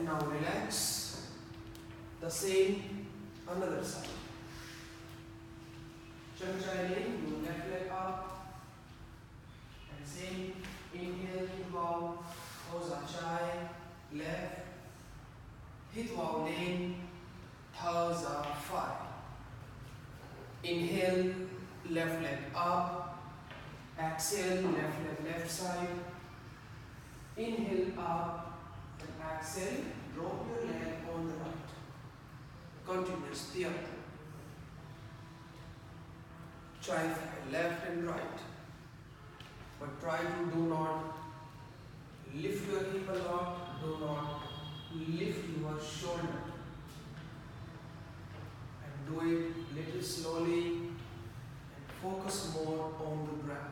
And now relax. The same another side. Chanchailing, your left leg up. And same, inhale, hit wow, hoza chai, left. Hit wow lane, thaza five. Inhale, left leg up. Exhale, left leg left side. Inhale up and exhale, drop your leg on the right. Continuous the other. Try left and right. But try to do not lift your hip a lot, do not lift your shoulder. And do it little slowly and focus more on the breath.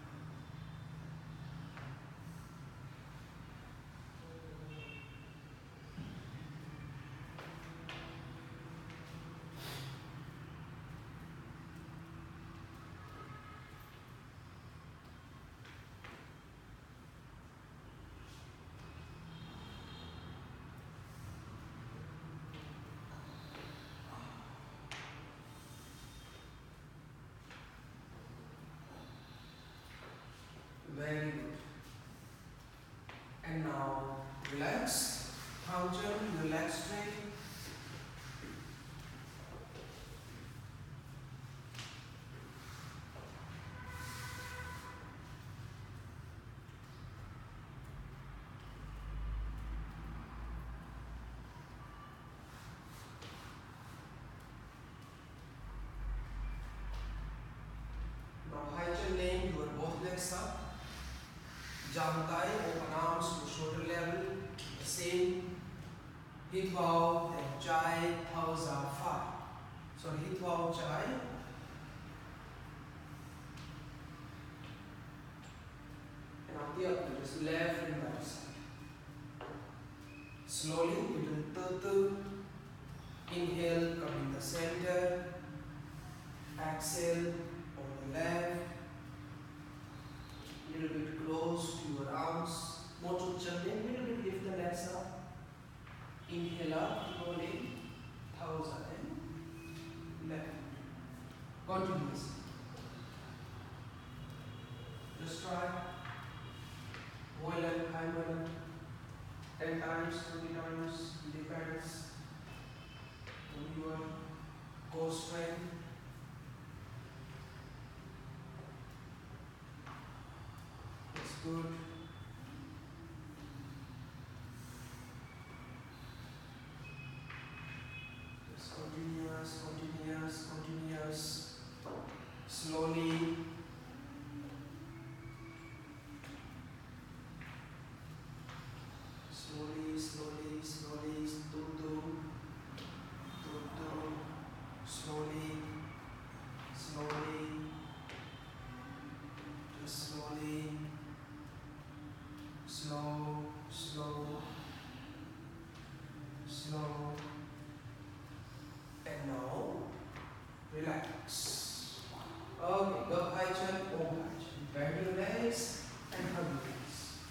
Very good. And now relax. Thaujam, relax straight. Now high chain lane, your both legs up. Jamtai, open arms to shoulder level. The same. Hit wow, then chai, thaza five. So hit wow, chai. And now the other, just left and right side. Slowly, little tutu. Inhale, come in the center. Exhale on the left. Little bit close to your arms. Mochu Chandin, little bit lift the legs up. Inhale up, slowly. Thaza and left. Continuous. Just try. Well and high well. 10 times, 20 times. Depends on your core strength. Good. Just continuous, continuous, continuous. Slowly. Slowly, slowly, slowly. Tutu. Tutu. Slowly. Slowly. Just slowly. Slow, slow, slow. And now, relax. Okay, go high jump, over high jump. Bend your legs and hug your legs.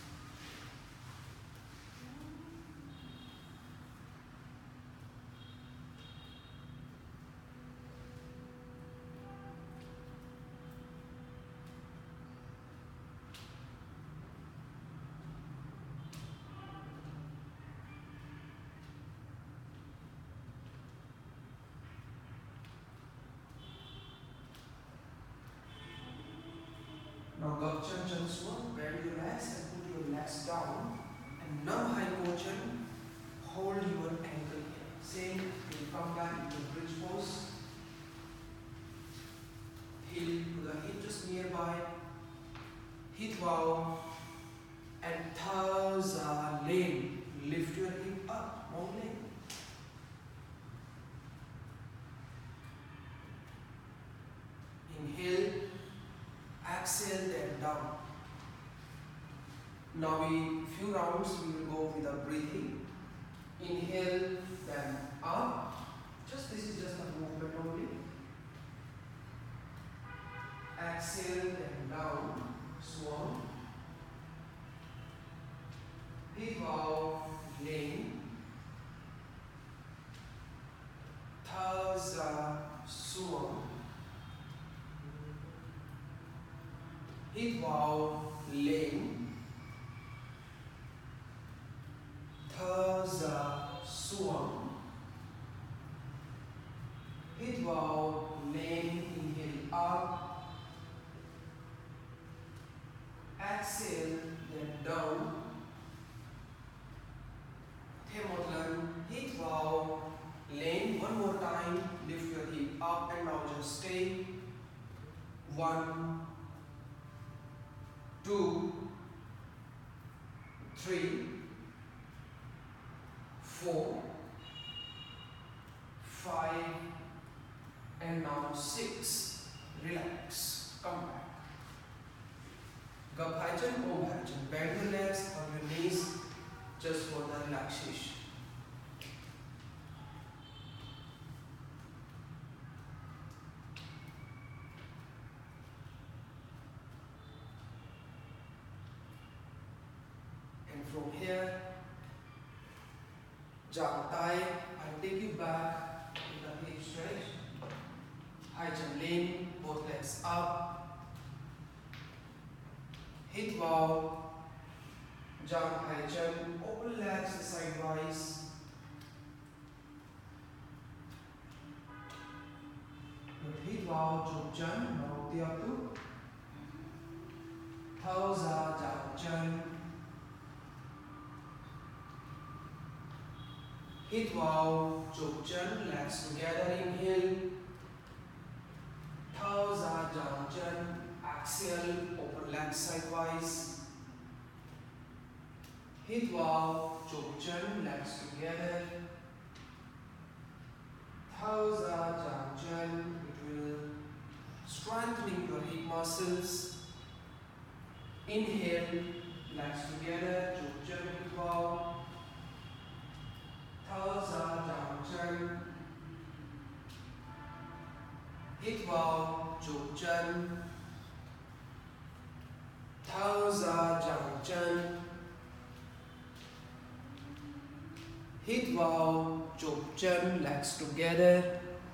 Now Gopchan Chanswa, bend your legs and put your legs down. And now High Kochan, hold your ankle here. Same, you come back into bridge pose. Heel to the hinges nearby. Hit wow. And Thaza lane. Lift your hip up, long leg. Inhale. Exhale, then down. Now few rounds we will go with a breathing. Inhale, then up. This is just a movement only. Exhale, then down. Swan. Hip out, lane. Tha za suam. Hít vào lên. Tha za suam. Hít vào lên. Inhale up. Exhale, then down. Thêm một lần, hít vào lên. One more time, lift your hip up and now just stay. 1, 2, 3, 4, 5, and now 6. Relax. Come back. Gap hai chân, ôm hai chân. Bend your legs on your knees just for the relaxation. And from here, jump tay, I'll take you back to the hip stretch. Hai chân lên, both legs up. Hít vào, jump hai chân, open legs sidewise. Rồi hít vào, chụp chân, đầu tiếp tục. Thở ra, chạm chân. Hít vào, chụp chân, legs together, inhale. Thở ra, chạm chân. Exhale, open legs sidewise. Hít vào, chụp chân, legs together. Thở ra, chạm chân. It will strengthening your hip muscles. Inhale, legs together, chụp chân, hít vào. Thở ra, chạm chân. Hít vào, chụp chân. Thở ra, chạm chân. Hít vào, chụp chân, legs together.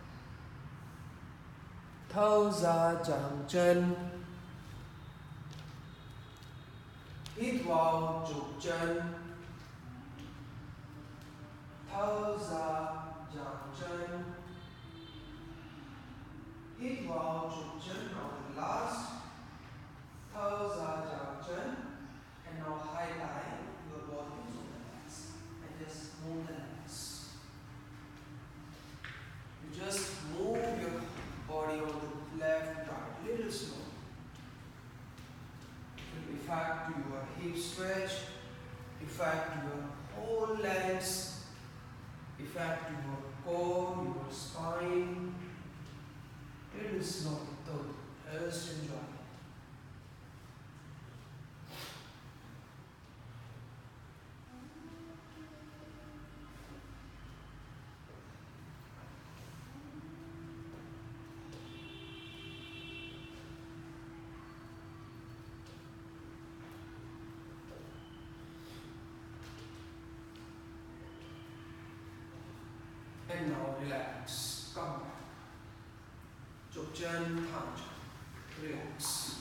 Thở ra, chạm chân. Hít vào, chụp chân. Thở ra, chạm chân. Hít vào, chụp chân. Now the last. Thở ra, chạm chân. And now highlight your body on the legs. And just move the legs. You just move your body on the left, right, little slow. It will effect to your hip stretch, effect to your whole legs, effect to your core, your spine. Little slow, though. Just enjoy it. And now relax. Come back. Chụp chân, thẳng chân. Relax.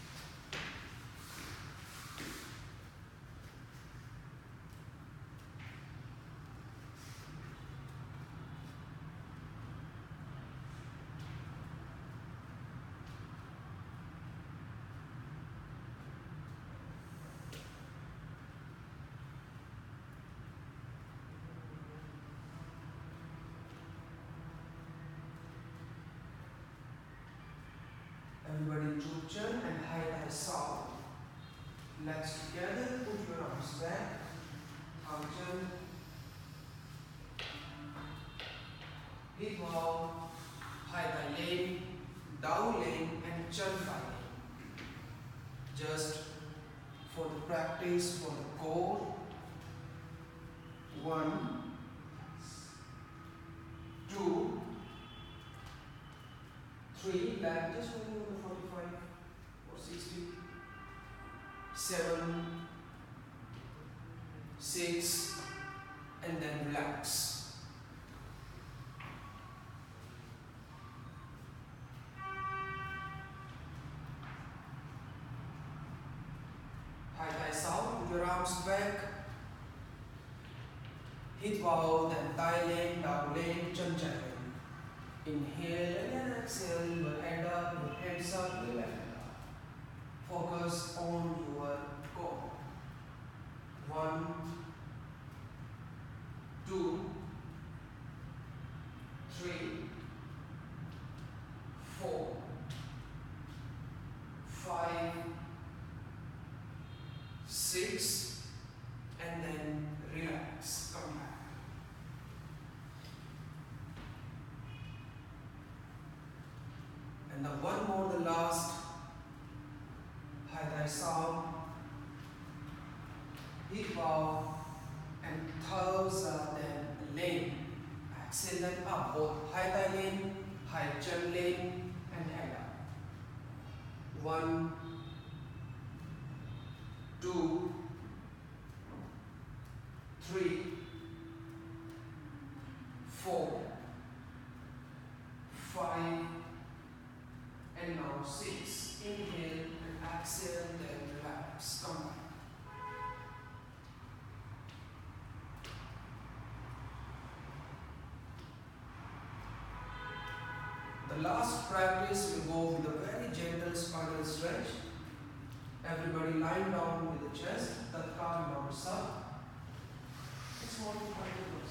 Everybody chụp chân and high sound. Legs together, put your arms back. Thẳng chân. Hít vào, hai tay lên, đầu lên and chân phải lên. Just for the practice, for the core. 1, 2, 3, like just moving on the 45 or 60, 7, 6, and then relax. arms back. Hít vào, then tay lên, đầu lên, chân chạy lên. Inhale and then exhale, your head up, your hands up, your left hand up. Focus on your goal. 1, 2, 3, 4, 5, 6, and then relax, come back. And the one more, the last, hai tay sau, hít vào, and toes then lên. Exhale then up, both hai tay lên, hai chân lên, and head up. 1, 2, 3, 4, 5, and now 6. Inhale and exhale, then relax. Come back. The last practice will go with a very gentle spinal stretch. Everybody lying down with the chest, Tatkal Namaskar. It's more than 5 minutes.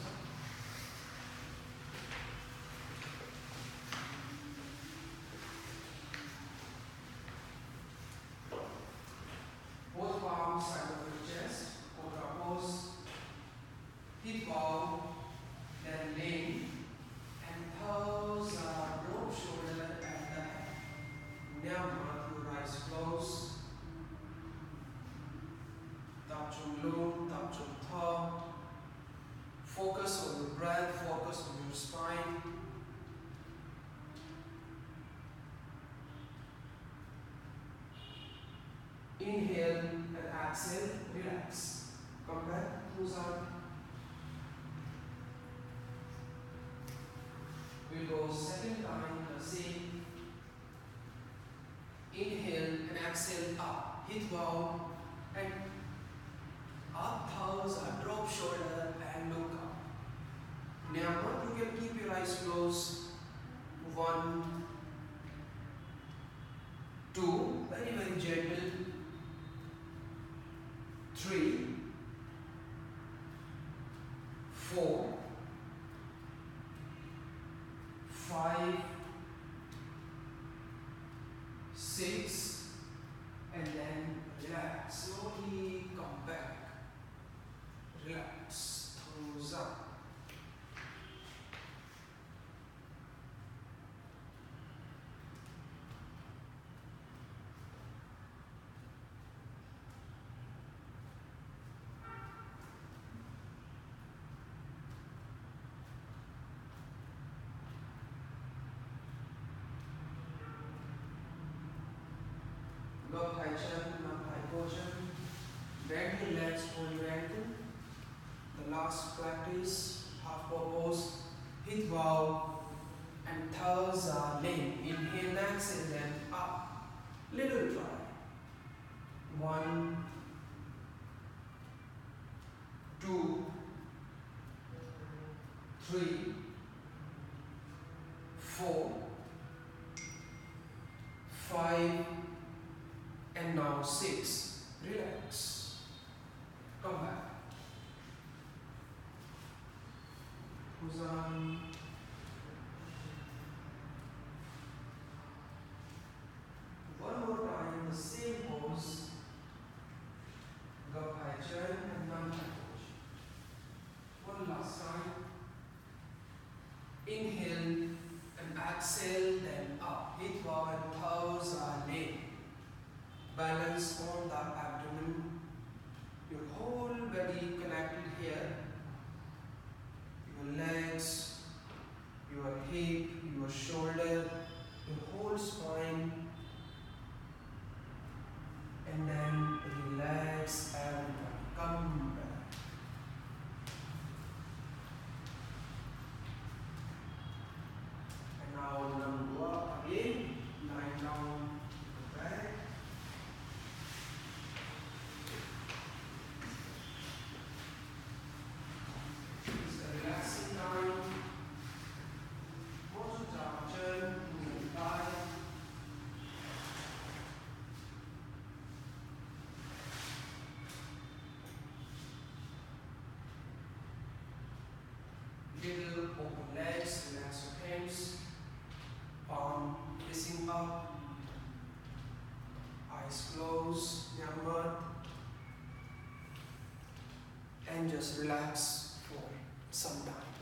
Both palms side of the chest, Cobra pose, hip bow, then lean, and toes are drop shoulder and the head. Now your eyes close. Tập trung lưng, tập trung thở. Focus on your breath, focus on your spine. Inhale and exhale, relax. Come back, close out. We'll go second time, the same. Inhale and exhale up, hit bow, and up, thumbs, drop shoulder, and look up. Now, you can keep your eyes closed. 1, 2, very, very gentle. 3, 4, 5, 6, and then relax. Slowly come back. Relax. Thumbs up. Look high chin, not high cushion. Bend your legs on your ankle. The last practice, half pose, hit bow, and toes are lean. Inhale, exhale, then up. Little try. 1, 2, 3, 4, 5, and now 6. Relax. Come back. Huzan. One more time, the same pose. Gabhai Chan and Nandha pose. One last time. Inhale and exhale, then up. Hit bow and toes are laid. Balance on the abdomen. Your whole body connected here. Your legs, your hip, your shoulder, your whole spine. And then relax and come back. And now go up again, lying down back. Middle, open legs, relax your hands, palm facing up, eyes closed, Myanmar, and just relax for some time.